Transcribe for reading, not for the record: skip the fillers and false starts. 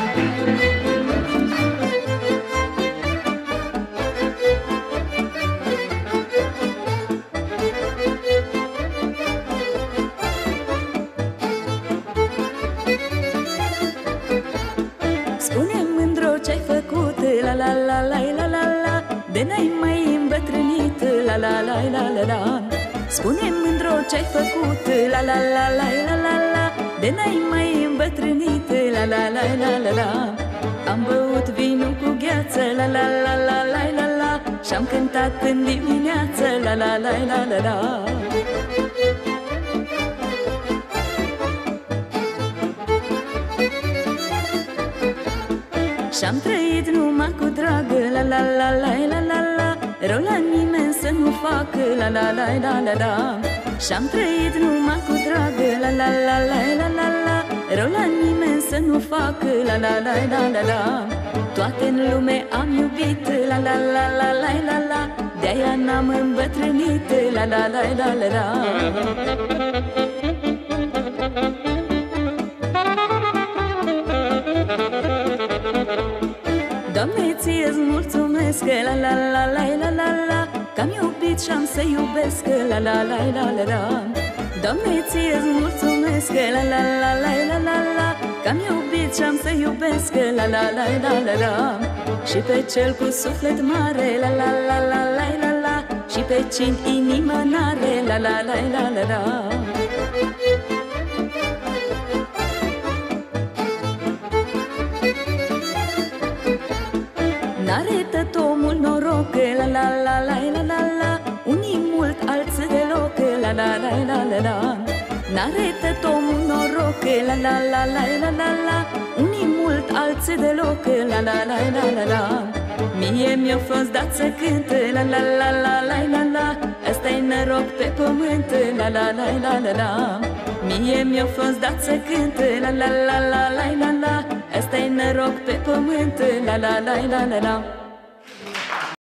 Spune-mi, mândro, ce-ai făcut, la la la la la la la, de n-ai mai îmbătrânit, la la la la la la. Spune-mi, mândro, ce-ai făcut, la la la la la la la, de n-ai mai îmbătrânit, la la la la la la. Am băut vinul cu gheață, la la la la la la la, și-am cântat în dimineață, la la la la la la. Și-am trăit numai cu drag, la la la la la la la, rău la nimeni să nu fac, la la la la la la. Și-am trăit numai cu drag, la la la la la la la, rău la nimeni să nu fac, la la la la la la. Toate în lume am iubit, la la la la la la la, de-aia n-am îmbătrânit, la la la la la la. Doamne, ție-ți mulțumesc, la la la la la la la, că-am iubit și-am să iubesc, la la la la la la. Doamne, ție-ți mulțumesc, la la la la la la la, că-am iubit și-am să iubesc, la la la la la la. Și pe cel cu suflet mare, la la la la la la la, și pe cine inimă n-are, la la la la la la. N-are tot omul noroc, la la la la la la la, unii mult, alții deloc, la la la la la la. N-are tot omul noroc, la la la la la la la, unii mult, alții deloc, la la la la la la. Mie mi-a fost dat să cânt, la la la la la la la, ăsta-i noroc pe pământ, la la la la la la. Mie mi-a fost dat să cânt, la la la la la la la, ăsta-i noroc pe pământ, la la la la la la.